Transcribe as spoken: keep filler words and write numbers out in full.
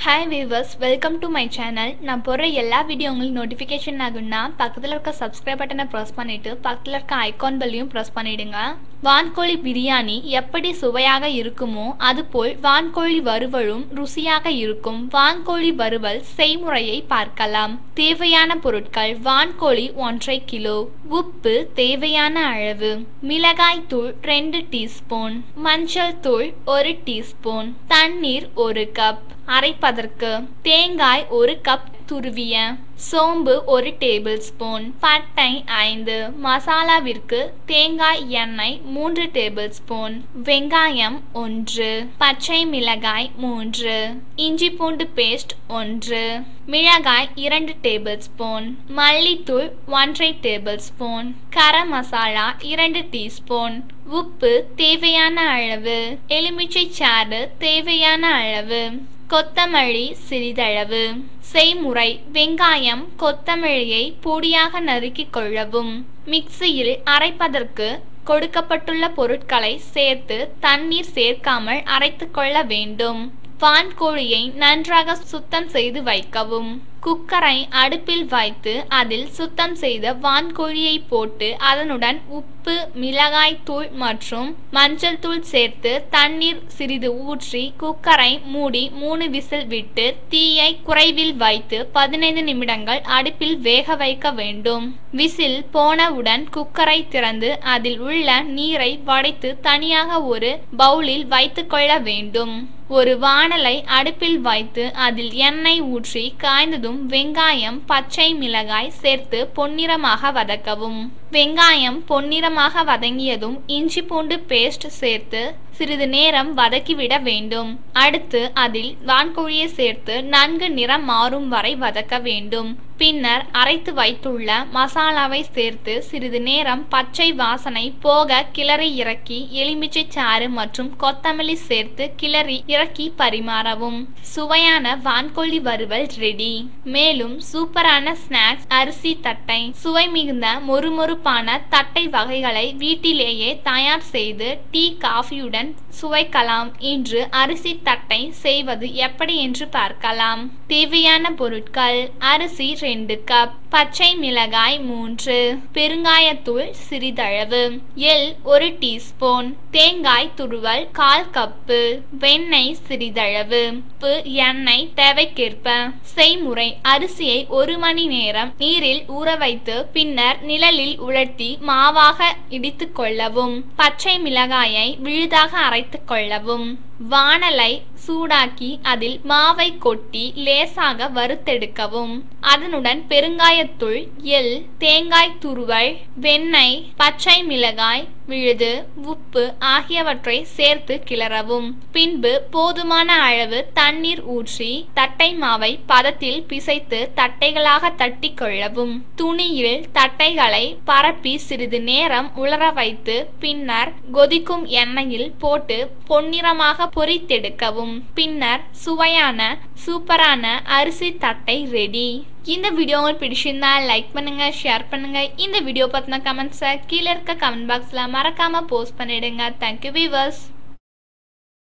Hi viewers, welcome to my channel. நான் போடுற எல்லா வீடியோ உங்களுக்கு நோட்டிஃபிகேஷன் ஆகும்னா பக்கத்தில் இருக்க சப்ஸ்கிரைப் பட்டனை ப்ரெஸ் பண்ணிட்டு பக்கத்தில் இருக்க ஐகான் பெல்லையும் ப்ரெஸ் பண்ணிடுங்க. வான்கோழி பிரியாணி எப்படி சுவையாக இருக்குமோ அதுபோல் வான்கோழி வறுவலும் ருசியாக இருக்கும். வான்கோழி வறுவல் செய்முறையை பார்க்கலாம். தேவையான பொருட்கள்: வான்கோழி ஒன்றரை கிலோ, உப்பு தேவையான அளவு, மிளகாய் தூள் ரெண்டு டீஸ்பூன், மஞ்சள் தூள் ஒரு டீஸ்பூன், தண்ணீர் ஒரு கப். அரைப்பதற்கு: தேங்காய் ஒரு கப் துருவிய, சோம்பு ஒரு டேபிள் ஸ்பூன், பட்டை ஐந்து, மசாலாவிற்கு தேங்காய் எண்ணெய் மூன்று டேபிள் ஸ்பூன், வெங்காயம் ஒன்று, பச்சை மிளகாய் மூன்று, இஞ்சி பூண்டு பேஸ்ட் ஒன்று, மிளகாய் இரண்டு டேபிள் ஸ்பூன், மல்லித்தூள் ஒன்றரை டேபிள் ஸ்பூன், கரம் மசாலா இரண்டு டீஸ்பூன், உப்பு தேவையான அளவு, எலுமிச்சை சாறு தேவையான அளவு, கொத்தமல்லி சிறிதளவு. செய்முறை: வெங்காயம் கொத்தமல்லியை பொடியாக நறுக்கிக் கொள்ளவும். மிக்சியில் அரைப்பதற்கு கொடுக்கப்பட்டுள்ள பொருட்களை சேர்த்து தண்ணீர் சேர்க்காமல் அரைத்து கொள்ள வேண்டும். வான்கோழியை நன்றாக சுத்தம் செய்து வைக்கவும். குக்கரை அடுப்பில் வைத்து அதில் சுத்தம் செய்த வான்கோழியை போட்டு அதனுடன் உப்பு, மிளகாய் தூள் மற்றும் மஞ்சள் தூள் சேர்த்து தண்ணீர் சிறிது ஊற்றி குக்கரை மூடி மூணு விசில் விட்டு தீயை குறைவில் வைத்து பதினைந்து நிமிடங்கள் அடுப்பில் வேக வைக்க வேண்டும். விசில் போனவுடன் குக்கரை திறந்து அதில் உள்ள நீரை வடித்து தனியாக ஒரு பவுலில் வைத்து கொள்ள வேண்டும். ஒரு வாணலை அடுப்பில் வைத்து அதில் எண்ணெய் ஊற்றி காய்ந்ததும் வெங்காயம், பச்சை மிளகாய் சேர்த்து பொன்னிறமாக வதக்கவும். வெங்காயம் பொன்னிறமாக வதங்கியதும் இஞ்சி பூண்டு பேஸ்ட் சேர்த்து சிறிது நேரம் வதக்கிவிட வேண்டும். அடுத்து அதில் வான்கோழியை சேர்த்து நன்கு நிறம் மாறும் வரை வதக்க வேண்டும். பின்னர் அரைத்து வைத்துள்ள மசாலாவை சேர்த்து சிறிது நேரம் பச்சை வாசனை போக கிளறி இறக்கி எலுமிச்சை சாறு மற்றும் கொத்தமல்லி சேர்த்து கிளறி இறக்கி பரிமாறவும். சுவையான வான்கோழி வறுவல் ரெடி. மேலும் சூப்பரான ஸ்நாக்ஸ் அரிசி தட்டை, சுவை மிகுந்த மொறுமொறுப்பான தட்டை வகைகளை வீட்டிலேயே தயார் செய்து டீ, காஃபியுடன் சுவைக்கலாம். இன்று அரிசி தட்டை செய்வது எப்படி என்று பார்க்கலாம். தேவையான பொருட்கள்: அரிசி ரெண்டு கப், பச்சை மிளகாய் மூன்று, பெருங்காயத்தூள் சிறிதளவு, எள் ஒரு டீஸ்பூன், தேங்காய் துருவல் கால் கப்பு, வெண்ணெய் சிறிதளவு, உப்பு, எண்ணெய் தேவைக்கேற்ப. செய்முறை: அரிசியை ஒரு மணி நேரம் நீரில் ஊற வைத்து பின்னர் நிழலில் உலர்த்தி மாவாக இடித்து கொள்ளவும். பச்சை மிளகாயை விழுதாக அரைத்து கொள்ளவும். வாணலை சூடாக்கி அதில் மாவை கொட்டி லேசாக வறுத்தெடுக்கவும். அதனுடன் பெருங்காயத்தூள், எள், தேங்காய் துருவல், வெண்ணெய், பச்சை மிளகாய் விழுது, உப்பு ஆகியவற்றை சேர்த்து கிளறவும். பின்பு போதுமான அளவு தண்ணீர் ஊற்றி தட்டை மாவை பதத்தில் பிசைத்து தட்டைகளாக தட்டி கொள்ளவும். துணியில் தட்டைகளை பரப்பி சிறிது நேரம் உலர வைத்து பின்னர் கொதிக்கும் எண்ணெயில் போட்டு பொன்னிறமாக பொரித்தெடுக்கவும். பின்னர் சுவையான சூப்பரான அரிசி தட்டை ரெடி. இந்த வீடியோ உங்களுக்கு பிடிச்சிருந்தா லைக் பண்ணுங்க, ஷேர் பண்ணுங்க. இந்த வீடியோ பத்தின கமெண்ட்ஸை கீழே இருக்க கமெண்ட் பாக்ஸ்ல மறக்காம போஸ்ட் பண்ணிடுங்க. Thank you viewers.